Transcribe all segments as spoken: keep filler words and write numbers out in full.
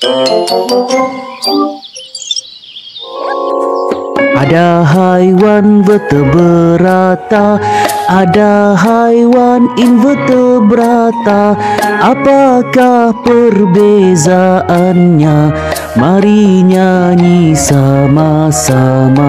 Ada haiwan vertebrata, ada haiwan invertebrata. Apakah perbezaannya? Mari nyanyi sama-sama.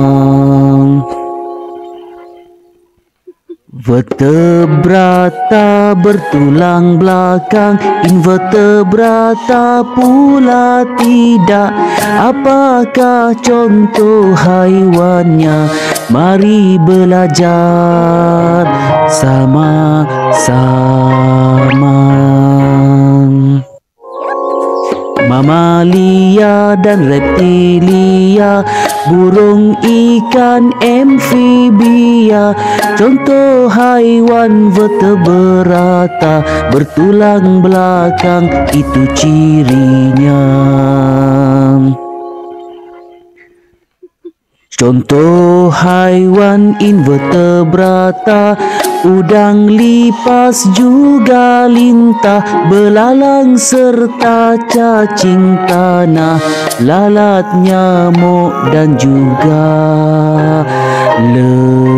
Vertebrata bertulang belakang, invertebrata pula tidak. Apakah contoh haiwannya? Mari belajar sama-sama. Mamalia dan reptilia, burung, ikan, amfibia. Contoh haiwan vertebrata, bertulang belakang, itu cirinya. Contoh haiwan invertebrata, udang, lipas, juga lintah, belalang serta cacing tanah, lalat, nyamuk dan juga le